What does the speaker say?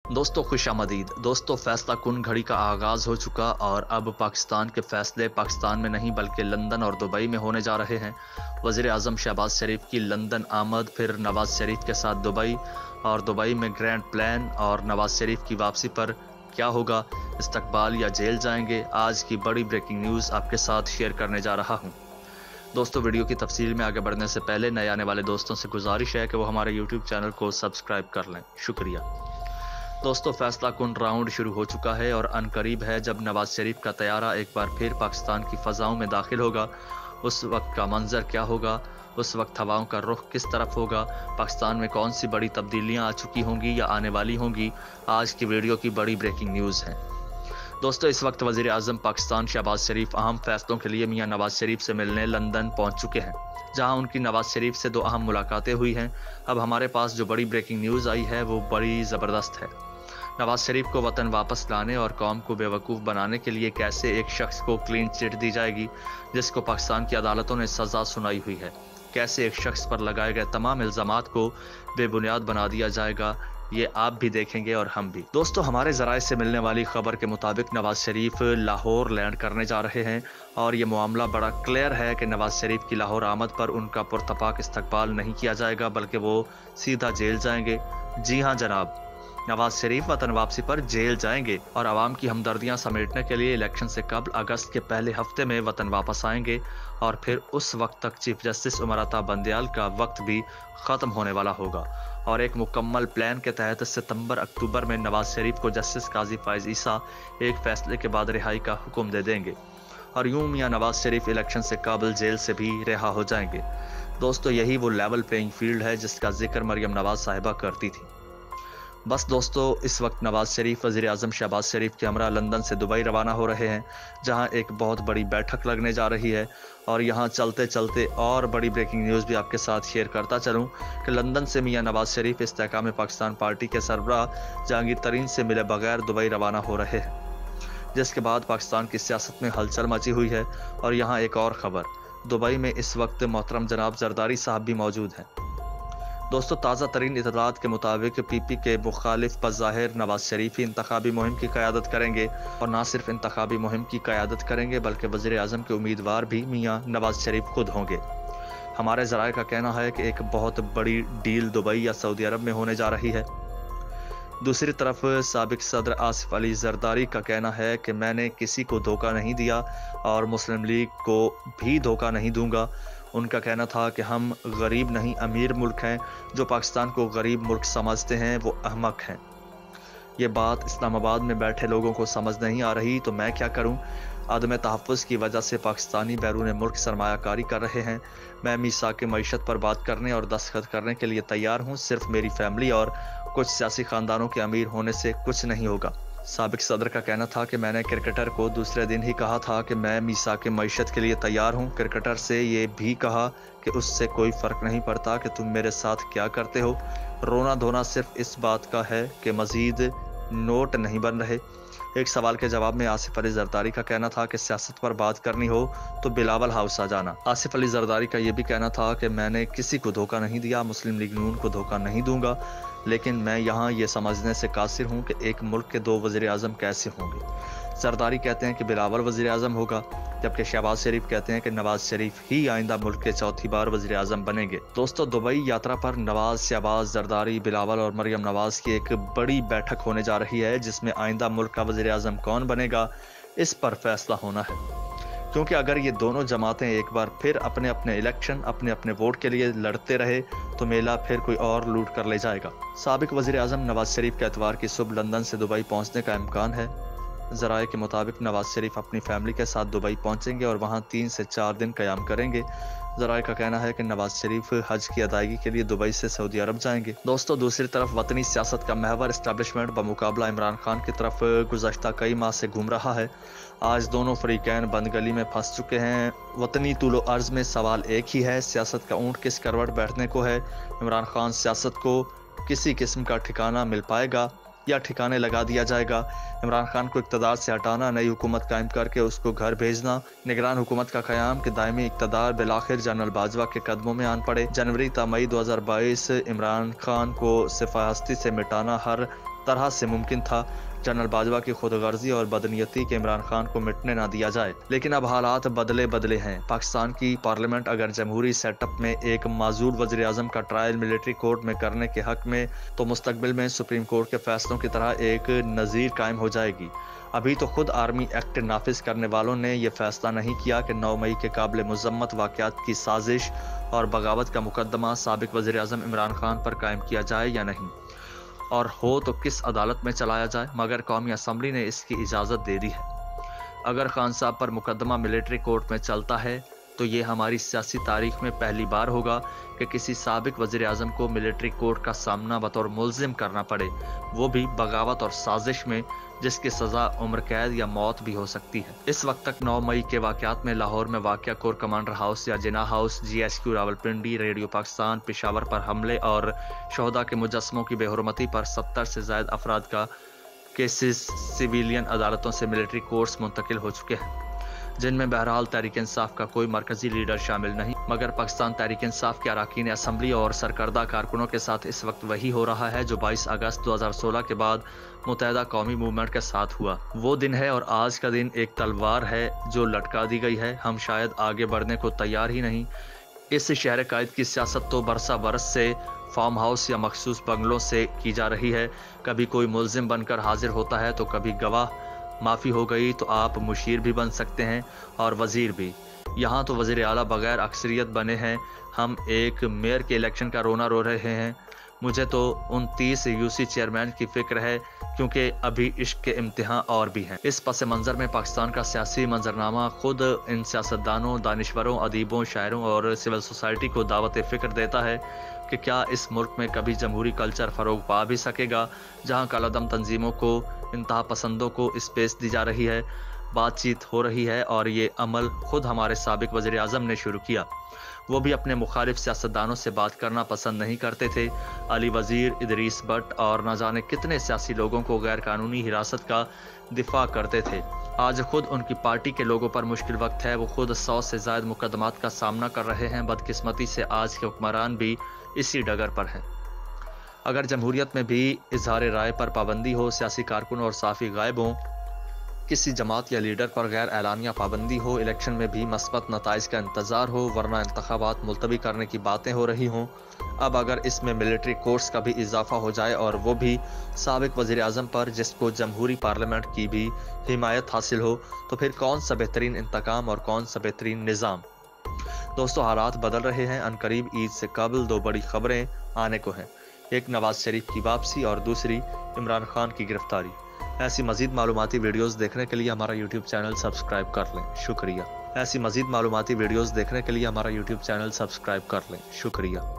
दोस्तों खुश आमदीद। दोस्तों फैसला कुन घड़ी का आगाज़ हो चुका और अब पाकिस्तान के फैसले पाकिस्तान में नहीं बल्कि लंदन और दुबई में होने जा रहे हैं। वज़ीर आज़म शहबाज शरीफ की लंदन आमद, फिर नवाज़ शरीफ के साथ दुबई और दुबई में ग्रैंड प्लान और नवाज़ शरीफ की वापसी पर क्या होगा, इस्तकबाल या जेल जाएंगे। आज की बड़ी ब्रेकिंग न्यूज़ आपके साथ शेयर करने जा रहा हूँ। दोस्तों वीडियो की तफसील में आगे बढ़ने से पहले नए आने वाले दोस्तों से गुजारिश है कि वो हमारे यूट्यूब चैनल को सब्सक्राइब कर लें, शुक्रिया। दोस्तों फैसला कुन राउंड शुरू हो चुका है और अनकरीब है जब नवाज शरीफ का तैयारा एक बार फिर पाकिस्तान की फ़ज़ाओं में दाखिल होगा। उस वक्त का मंजर क्या होगा, उस वक्त हवाओं का रुख किस तरफ होगा, पाकिस्तान में कौन सी बड़ी तब्दीलियां आ चुकी होंगी या आने वाली होंगी, आज की वीडियो की बड़ी ब्रेकिंग न्यूज़ है। दोस्तों इस वक्त वज़ीर आज़म पाकिस्तान शहबाज शरीफ अहम फैसलों के लिए मियां नवाज शरीफ से मिलने लंदन पहुंच चुके हैं, जहां उनकी नवाज शरीफ से 2 अहम मुलाकातें हुई हैं। अब हमारे पास जो बड़ी ब्रेकिंग न्यूज़ आई है वो बड़ी ज़बरदस्त है। नवाज शरीफ को वतन वापस लाने और कौम को बेवकूफ़ बनाने के लिए कैसे एक शख्स को क्लीन चिट दी जाएगी जिसको पाकिस्तान की अदालतों ने सज़ा सुनाई हुई है, कैसे एक शख्स पर लगाए गए तमाम इल्ज़ामात को बेबुनियाद बना दिया जाएगा, ये आप भी देखेंगे और हम भी। दोस्तों हमारे ज़राए से मिलने वाली खबर के मुताबिक नवाज शरीफ लाहौर लैंड करने जा रहे हैं और ये मामला बड़ा क्लियर है कि नवाज शरीफ की लाहौर आमद पर उनका पुरतपाक इस्तकबाल नहीं किया जाएगा बल्कि वो सीधा जेल जाएंगे। जी हाँ जनाब, नवाज शरीफ वतन वापसी पर जेल जाएंगे और आवाम की हमदर्दियां समेटने के लिए इलेक्शन से कबल अगस्त के पहले हफ्ते में वतन वापस आएंगे और फिर उस वक्त तक चीफ जस्टिस उमर अता बंदयाल का वक्त भी ख़त्म होने वाला होगा और एक मुकम्मल प्लान के तहत सितंबर-अक्टूबर में नवाज शरीफ को जस्टिस काजी फाइज ईसा एक फैसले के बाद रिहाई का हुक्म दे देंगे और यूं मियां नवाज शरीफ इलेक्शन से कबल जेल से भी रिहा हो जाएंगे। दोस्तों यही वो लेवल प्लेइंग फील्ड है जिसका जिक्र मरियम नवाज साहिबा करती थी। बस दोस्तों इस वक्त नवाज शरीफ वज़ीर आज़म शहबाज शरीफ के हमरा लंदन से दुबई रवाना हो रहे हैं, जहां एक बहुत बड़ी बैठक लगने जा रही है। और यहां चलते चलते और बड़ी ब्रेकिंग न्यूज़ भी आपके साथ शेयर करता चलूं कि लंदन से मियां नवाज शरीफ इस्तेहकाम पाकिस्तान पार्टी के सरबराह जहांगीर तरीन से मिले बगैर दुबई रवाना हो रहे हैं, जिसके बाद पाकिस्तान की सियासत में हलचल मची हुई है। और यहाँ एक और ख़बर, दुबई में इस वक्त मोहतरम जनाब जरदारी साहब भी मौजूद हैं। दोस्तों ताज़ा तरीन इतलात के मुताबिक पीपी के मुखालिफ बज़ाहिर नवाज शरीफ ही इंतखाबी मुहिम की क़यादत करेंगे और ना सिर्फ इंतखाबी मुहिम की क़यादत करेंगे बल्कि वज़ीर आज़म के उम्मीदवार भी मियां नवाज शरीफ खुद होंगे। हमारे ज़राए का कहना है कि एक बहुत बड़ी डील दुबई या सऊदी अरब में होने जा रही है। दूसरी तरफ साबिक सदर आसिफ अली जरदारी का कहना है कि मैंने किसी को धोखा नहीं दिया और मुस्लिम लीग को भी धोखा नहीं दूंगा। उनका कहना था कि हम गरीब नहीं अमीर मुल्क हैं, जो पाकिस्तान को गरीब मुल्क समझते हैं वो अहमक हैं। ये बात इस्लामाबाद में बैठे लोगों को समझ नहीं आ रही तो मैं क्या करूं? आदम तहफ़्फ़ुज़ की वजह से पाकिस्तानी बैरून मुल्क सरमायाकारी कर रहे हैं। मैं मीसाक मईशत पर बात करने और दस्तखत करने के लिए तैयार हूँ। सिर्फ मेरी फैमिली और कुछ सियासी ख़ानदानों के अमीर होने से कुछ नहीं होगा। साबिक सदर का कहना था कि मैंने क्रिकेटर को दूसरे दिन ही कहा था कि मैं मीसाक मईशत के लिए तैयार हूँ। क्रिकेटर से ये भी कहा कि उससे कोई फ़र्क नहीं पड़ता कि तुम मेरे साथ क्या करते हो। रोना धोना सिर्फ इस बात का है कि मज़ीद नोट नहीं बन रहे। एक सवाल के जवाब में आसिफ अली जरदारी का कहना था कि सियासत पर बात करनी हो तो बिलावल हाउस आ जाना। आसिफ अली जरदारी का यह भी कहना था कि मैंने किसी को धोखा नहीं दिया, मुस्लिम लीग नून को धोखा नहीं दूंगा, लेकिन मैं यहाँ ये समझने से कासिर हूँ कि एक मुल्क के 2 वज़ीर आज़म कैसे होंगे। जरदारी कहते हैं कि बिलावल वज़ीर आज़म होगा, जबकि शहबाज शरीफ कहते हैं कि नवाज शरीफ ही आइंदा मुल्क के चौथी बार वज़ीर आज़म बनेंगे। दोस्तों दुबई यात्रा पर नवाज, शहबाज, जरदारी, बिलावल और मरियम नवाज की एक बड़ी बैठक होने जा रही है जिसमें आइंदा मुल्क का वज़ीर आज़म कौन बनेगा इस पर फैसला होना है, क्योंकि अगर ये दोनों जमातें एक बार फिर अपने अपने इलेक्शन अपने अपने वोट के लिए लड़ते रहे तो मेला फिर कोई और लूट कर ले जाएगा। साबिक वज़ीर आज़म नवाज शरीफ के एतवार की सुबह लंदन से दुबई पहुंचने का इम्कान है। ज़राए के मुताबिक नवाज शरीफ अपनी फैमिली के साथ दुबई पहुंचेंगे और वहां 3 से 4 दिन क़याम करेंगे। ज़राए का कहना है कि नवाज शरीफ हज की अदायगी के लिए दुबई से सऊदी अरब जाएंगे। दोस्तों दूसरी तरफ वतनी सियासत का महवर इस्टेब्लिशमेंट बमुकाबला इमरान खान की तरफ गुज़श्ता कई माह से घूम रहा है। आज दोनों फरीकैन बंदगली में फंस चुके हैं। वतनी तूलो अर्ज में सवाल एक ही है, सियासत का ऊँट किस करवट बैठने को है। इमरान खान सियासत को किसी किस्म का ठिकाना मिल पाएगा या ठिकाने लगा दिया जाएगा। इमरान खान को इक़्तिदार से हटाना, नई हुकूमत कायम करके उसको घर भेजना, निगरान हुकूमत का क़याम कि दायमी इक़्तिदार बिलाखिर जनरल बाजवा के कदमों में आन पड़े। जनवरी ता मई 2022 इमरान खान को सिफाहस्ती से मिटाना, हर तरह से मुमकिन था जनरल बाजवा की खुदगर्जी और बदनीयती के इमरान खान को मिटने ना दिया जाए। लेकिन अब हालात बदले हैं। पाकिस्तान की पार्लियामेंट अगर जमहूरी सेटअप में एक माजूर वज़ीर आज़म का ट्रायल मिलिट्री कोर्ट में करने के हक में, तो मुस्तकबिल में सुप्रीम कोर्ट के फैसलों की तरह एक नज़ीर कायम हो जाएगी। अभी तो खुद आर्मी एक्ट नाफिज करने वालों ने यह फैसला नहीं किया कि 9 मई के काबिल मुज़म्मत वाक़यात की साजिश और बगावत का मुकदमा साबिक वज़ीर आज़म इमरान खान पर कायम किया जाए या नहीं, और हो तो किस अदालत में चलाया जाए, मगर कौमी असम्बली ने इसकी इजाज़त दे दी है। अगर खान साहब पर मुकदमा मिलिट्री कोर्ट में चलता है तो ये हमारी सियासी तारीख में पहली बार होगा कि किसी साबिक वज़ीर आज़म को मिलिट्री कोर्ट का सामना बतौर मुल्ज़िम करना पड़े, वो भी बगावत और साजिश में, जिसकी सज़ा उम्र कैद या मौत भी हो सकती है। इस वक्त तक 9 मई के वाक़यात में लाहौर में वाक़या कोर कमांडर हाउस या Jinnah house, GHQ Rawalpindi, radio Pakistan, Peshawar पर हमले और शहदा के मुजस्समों की बेहुरमती पर 70 से ज़ायद अफराद का केसेस सिविलियन अदालतों से मिलिट्री कोर्ट्स मुंतकिल हो चुके हैं, जिनमें बहरहाल तहरीक इंसाफ का कोई मरकजी लीडर शामिल नहीं, मगर पाकिस्तान तहरीक इंसाफ के अरकान असम्बली और सरकर्दा कारकुनों के साथ इस वक्त वही हो रहा है जो 22 अगस्त 2016 के बाद मुत्तहदा कौमी मूवमेंट के साथ हुआ। वो दिन है और आज का दिन एक तलवार है जो लटका दी गई है। हम शायद आगे बढ़ने को तैयार ही नहीं। इस शहर कायद की सियासत तो बरसा बरस से फार्म हाउस या मखसूस बंगलों से की जा रही है। कभी कोई मुल्जिम बनकर हाजिर होता है तो कभी गवाह। माफ़ी हो गई तो आप मुशीर भी बन सकते हैं और वज़ीर भी। यहाँ तो वज़ीर आला बगैर अक्सरियत बने हैं। हम एक मेयर के इलेक्शन का रोना रो रहे हैं। मुझे तो 29 UC चेयरमैन की फ़िक्र है, क्योंकि अभी इश्क के इम्तिहान और भी हैं। इस पस मंज़र में पाकिस्तान का सियासी मंजरनामा खुद इन सियासतदानों, दानिश्वरों, अदीबों, शायरों और सिविल सोसाइटी को दावत फ़िक्र देता है कि क्या इस मुल्क में कभी जमहूरी कल्चर फ़रोग पा भी सकेगा, जहाँ कालादम तंजीमों को, इंतहा पसंदों को स्पेस दी जा रही है, बातचीत हो रही है, और ये अमल खुद हमारे साबिक वज़ीर आज़म ने शुरू किया। वो भी अपने मुखालिफ सियासतदानों से बात करना पसंद नहीं करते थे। अली वज़ीर, इदरीस बट और न जाने कितने सियासी लोगों को गैर कानूनी हिरासत का दिफा करते थे। आज खुद उनकी पार्टी के लोगों पर मुश्किल वक्त है। वो खुद 100 से ज़ायद मुकदमात का सामना कर रहे हैं। बदकिस्मती से आज के हुक्मरान भी इसी डगर पर हैं। अगर जमहूरियत में भी इजहार राय पर पाबंदी हो, सियासी कारकुन और साफ़ी गायब हों, किसी जमात या लीडर पर गैर एलानिया पाबंदी हो, इलेक्शन में भी मस्बत नताइज का इंतज़ार हो, वरना इंतखाबात मुलतवी करने की बातें हो रही हों, अब अगर इसमें मिलिट्री कोर्ट्स का भी इजाफा हो जाए और वो भी साबिक वज़ीर आज़म पर, जिसको जमहूरी पार्लियामेंट की भी हिमायत हासिल हो, तो फिर कौन सा बेहतरीन इंतकाम और कौन सा बेहतरीन निज़ाम। दोस्तों, हालात बदल रहे हैं। अनकरीब ईद से कबल 2 बड़ी खबरें आने को हैं। एक नवाज शरीफ की वापसी और दूसरी इमरान खान की गिरफ्तारी। ऐसी मज़ीद मालूमाती वीडियोस देखने के लिए हमारा यूट्यूब चैनल सब्सक्राइब कर लें, शुक्रिया। ऐसी मज़ीद मालूमाती वीडियोस देखने के लिए हमारा यूट्यूब चैनल सब्सक्राइब कर लें, शुक्रिया।